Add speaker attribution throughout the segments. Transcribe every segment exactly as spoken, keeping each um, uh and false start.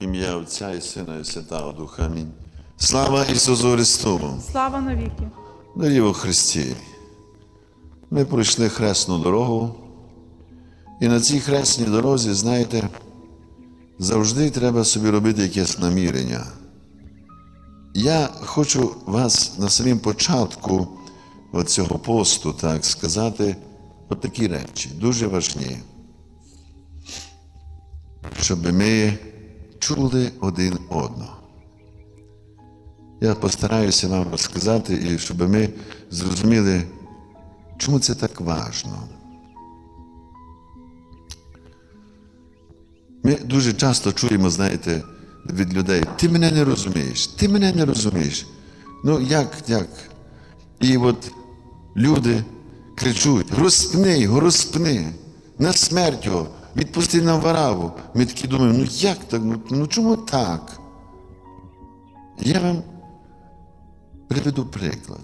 Speaker 1: Ім'я Отця і Сина, і Святого Духа. Амінь. Слава Ісусу Христу!
Speaker 2: Слава навіки!
Speaker 1: Дорогі во Христі! Ми пройшли хресну дорогу, і на цій хресній дорозі, знаєте, завжди треба собі робити якесь намірення. Я хочу вас на самому початку цього посту, так сказати, от такі речі, дуже важні, щоб ми чули один одного. Я постараюся вам розказати, і щоб ми зрозуміли, чому це так важливо. Ми дуже часто чуємо, знаєте, від людей: ти мене не розумієш, ти мене не розумієш. Ну як, як? І от люди кричуть: розпни його, розпни, на смерть його, відпусти на вараву. Ми такі думаємо: ну як так, ну, ну чому так? Я вам приведу приклад.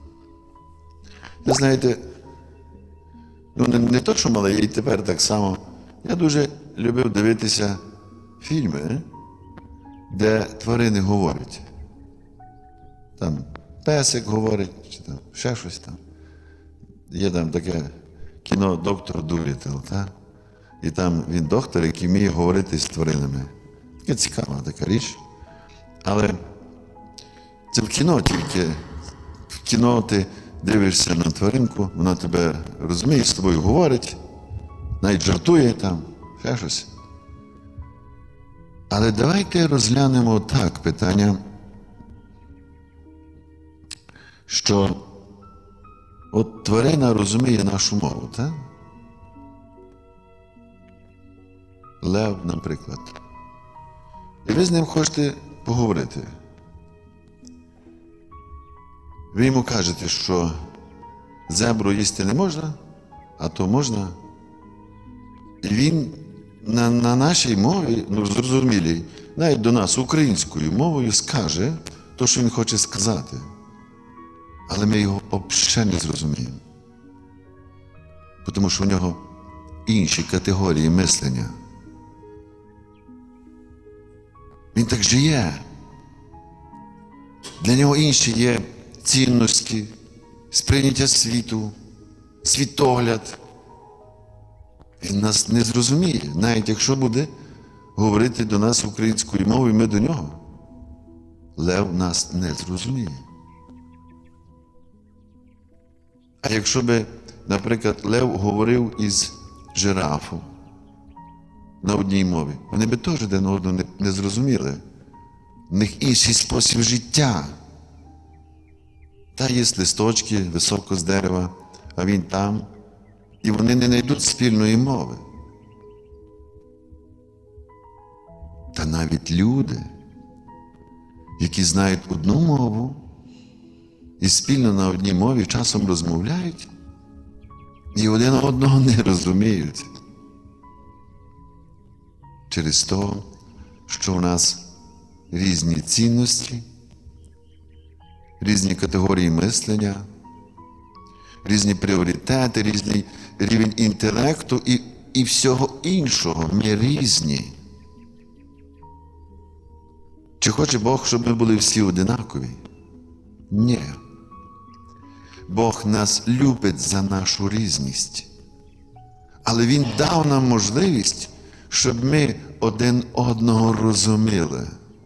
Speaker 1: Ви знаєте, ну не, не то, що малий, і тепер так само. Я дуже любив дивитися фільми, де тварини говорять. Там песик говорить, чи там ще щось там. Є там таке кіно «Доктор Дуліттл», так? І там він доктор, який вміє говорити з тваринами. Така цікава така річ. Але це в кіно тільки. В кіно ти дивишся на тваринку, вона тебе розуміє, з тобою говорить, навіть жартує там, ще щось. Але давайте розглянемо так питання, що от тварина розуміє нашу мову, так? Лев, наприклад. І ви з ним хочете поговорити. Ви йому кажете, що зебру їсти не можна, а то можна. І він на, на нашій мові, ну зрозумілій, навіть до нас українською мовою скаже те, що він хоче сказати. Але ми його взагалі не зрозуміємо. Тому що в нього інші категорії мислення. Він так живе. Для нього інші є цінності, сприйняття світу, світогляд. Він нас не зрозуміє, навіть якщо буде говорити до нас українською мовою, ми до нього. Лев нас не зрозуміє. А якщо би, наприклад, лев говорив із жирафом на одній мові, вони би теж один одного не, не зрозуміли. В них інший спосіб життя. Та є листочки високо з дерева, а він там, і вони не знайдуть спільної мови. Та навіть люди, які знають одну мову і спільно на одній мові часом розмовляють, і один одного не розуміють. Через те, що у нас різні цінності, різні категорії мислення, різні пріоритети, різний рівень інтелекту і, і всього іншого. Ми різні. Чи хоче Бог, щоб ми були всі одинакові? Ні. Бог нас любить за нашу різність. Але Він дав нам можливість, щоб ми один одного розуміли.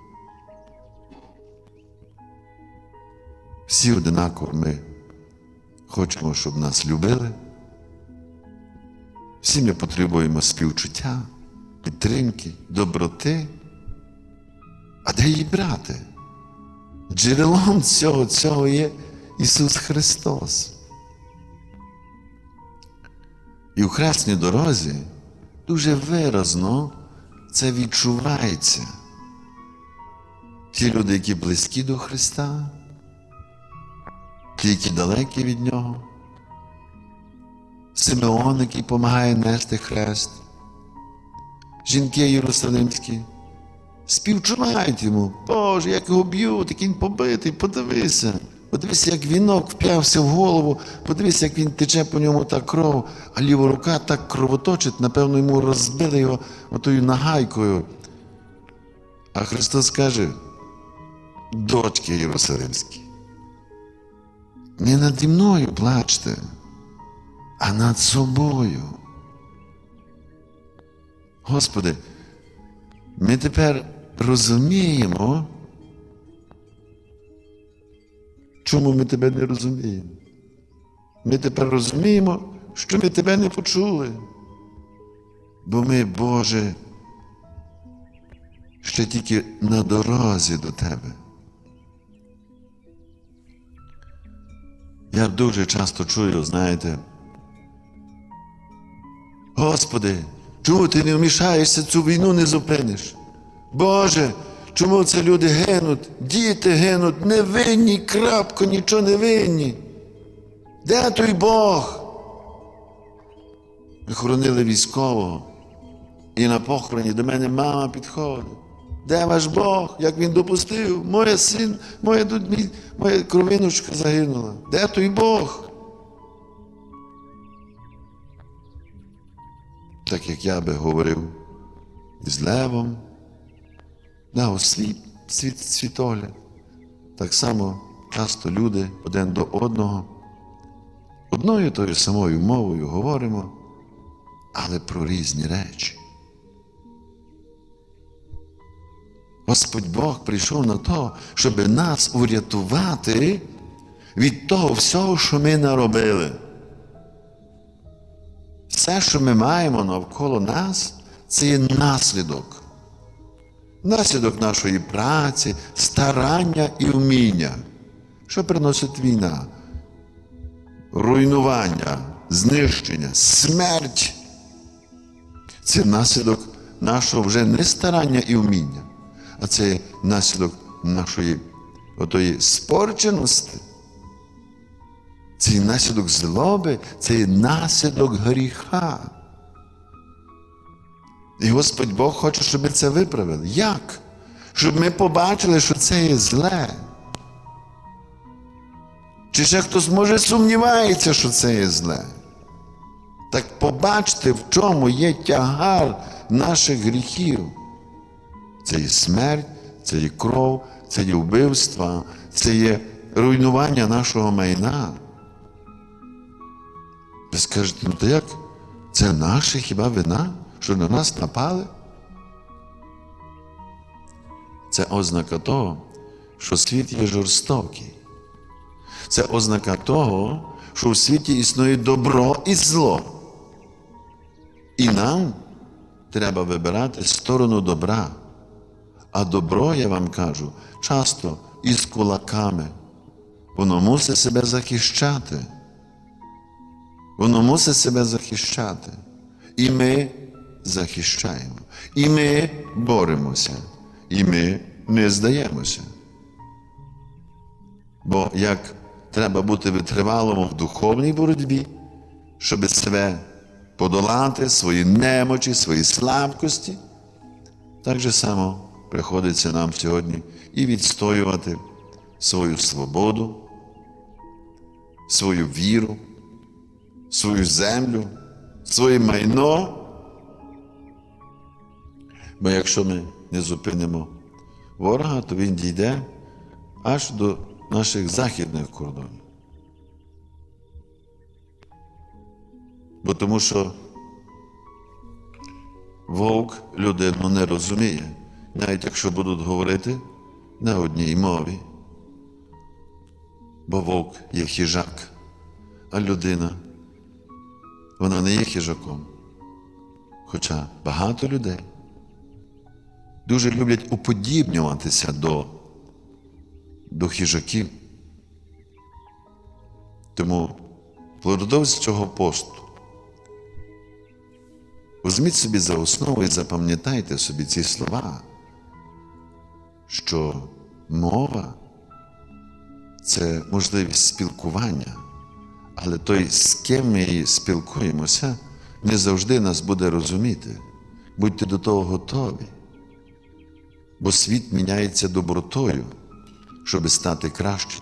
Speaker 1: Всі одинаково ми хочемо, щоб нас любили. Всі ми потребуємо співчуття, підтримки, доброти. А де її брати? Джерелом цього, цього є Ісус Христос. І у хресній дорозі дуже виразно це відчувається. Ті люди, які близькі до Христа, ті, які далекі від Нього, Симеон, який допомагає нести хрест, жінки єрусалимські, співчувають йому: Боже, як його б'ють, як він побитий, подивися. Подивися, як вінок вп'явся в голову, подивися, як він тече по ньому та кров, а ліва рука так кровоточить, напевно, йому розбили його отою нагайкою. А Христос каже: дочки Єрусалимські, не наді мною плачте, а над собою. Господи, ми тепер розуміємо, чому ми Тебе не розуміємо. Ми тепер розуміємо, що ми Тебе не почули. Бо ми, Боже, ще тільки на дорозі до Тебе. Я дуже часто чую, знаєте: Господи, чому Ти не вмішаєшся, цю війну не зупиниш? Боже, чому це люди гинуть, діти гинуть, невинні, крапко, нічого не винні? Де той Бог? Ми хоронили військового, і на похороні до мене мама підходить: де ваш Бог? Як він допустив? Моя син, моя, моя кровиночка загинула. Де той Бог? Так як я би говорив із Левом, дав світ, світ, світогляд. Так само часто люди один до одного одною тою самою мовою говоримо, але про різні речі. Господь Бог прийшов на то, щоб нас урятувати від того всього, що ми наробили. Все, що ми маємо навколо нас, це є наслідок. Наслідок нашої праці, старання і вміння. Що приносить війна? Руйнування, знищення, смерть. Це наслідок нашого вже не старання і вміння, а це наслідок нашої отої спорченості. Це наслідок злоби, це наслідок гріха. І Господь Бог хоче, щоб ми це виправили. Як? Щоб ми побачили, що це є зле. Чи ще хтось, може, сумнівається, що це є зле? Так побачте, в чому є тягар наших гріхів. Це є смерть, це є кров, це є вбивства, це є руйнування нашого майна. Ви скажете: ну то як? Це наша хіба вина, що на нас напали? Це ознака того, що світ є жорстокий. Це ознака того, що в світі існує добро і зло. І нам треба вибирати сторону добра. А добро, я вам кажу, часто із кулаками. Воно мусить себе захищати. Воно мусить себе захищати. І ми захищаємо. І ми боремося. І ми не здаємося. Бо як треба бути витривалим в духовній боротьбі, щоб себе подолати, свої немочі, свої слабкості, так же само приходиться нам сьогодні і відстоювати свою свободу, свою віру, свою землю, своє майно. Бо якщо ми не зупинимо ворога, то він дійде аж до наших західних кордонів. Бо тому що вовк людину не розуміє, навіть якщо будуть говорити на одній мові. Бо вовк є хижак, а людина, вона не є хижаком. Хоча багато людей дуже люблять уподібнюватися до, до хижаків. Тому впродовж цього посту візьміть собі за основу і запам'ятайте собі ці слова, що мова – це можливість спілкування, але той, з ким ми спілкуємося, не завжди нас буде розуміти. Будьте до того готові, бо світ міняється добротою, щоб стати кращим,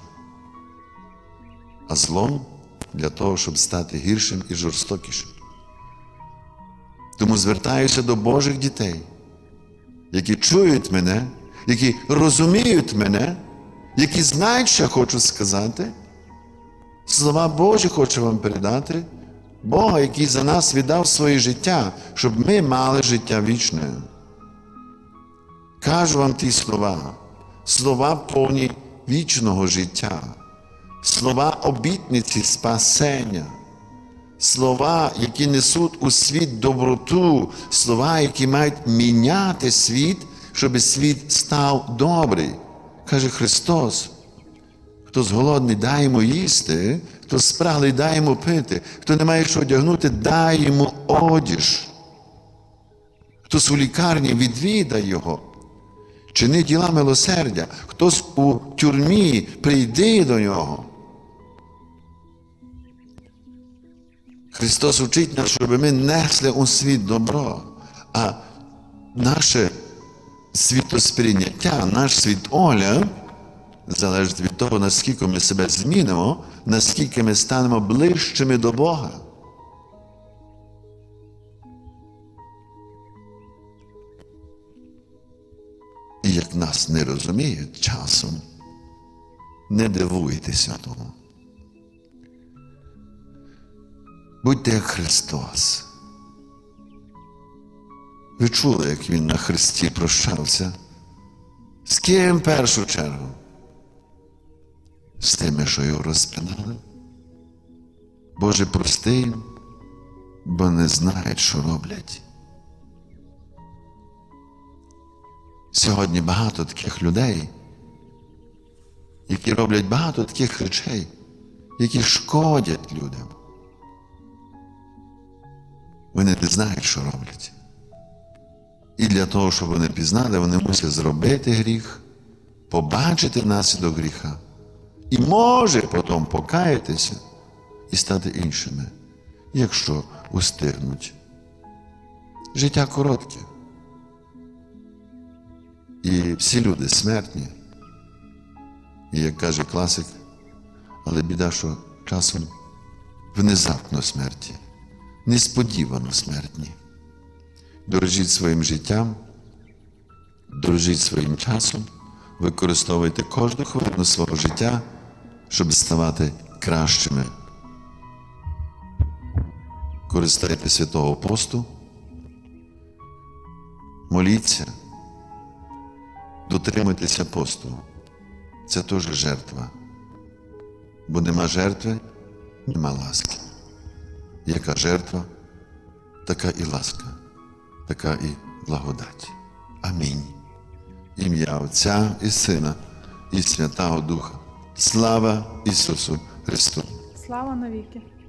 Speaker 1: а злом для того, щоб стати гіршим і жорстокішим. Тому звертаюся до Божих дітей, які чують мене які розуміють мене, які знають, що я хочу сказати. Слова Божі хочу вам передати. Бога, який за нас віддав своє життя, щоб ми мали життя вічне. Кажу вам ті слова, слова повні вічного життя, слова обітниці спасення, слова, які несуть у світ доброту, слова, які мають міняти світ, щоб світ став добрий. Каже Христос, хто зголодний, дай йому їсти, хто спраглий, дай йому пити, хто не має що одягнути, дай йому одіж. Хтось у лікарні, відвідай його. Чини діла милосердя. Хтось у тюрмі, прийди до нього. Христос учить нас, щоб ми несли у світ добро. А наше світосприйняття, наш світогляд залежить від того, наскільки ми себе змінимо, наскільки ми станемо ближчими до Бога. І як нас не розуміють часом, не дивуйтеся тому. Будьте як Христос. Ви чули, як Він на хресті прощався? З ким в першу чергу? З тими, що його розпинали. Боже, прости їм, бо не знають, що роблять. Сьогодні багато таких людей, які роблять багато таких речей, які шкодять людям. Вони не знають, що роблять. І для того, щоб вони пізнали, вони мусять зробити гріх, побачити наслідок гріха. І може потім покаятися і стати іншими, якщо устигнуть. Життя коротке. І всі люди смертні. І, як каже класик, але біда, що часом внезапно смерті, несподівано смертні. Дорожіть своїм життям, дорожіть своїм часом, використовуйте кожну хвилину свого життя, щоб ставати кращими. Користайте святого посту, моліться, дотримуйтеся посту. Це теж жертва. Бо нема жертви, нема ласки. Яка жертва, така і ласка, така і благодать. Амінь. Ім'я Отця і Сина, і Святого Духа. Слава Ісусу Христу!
Speaker 2: Слава навіки!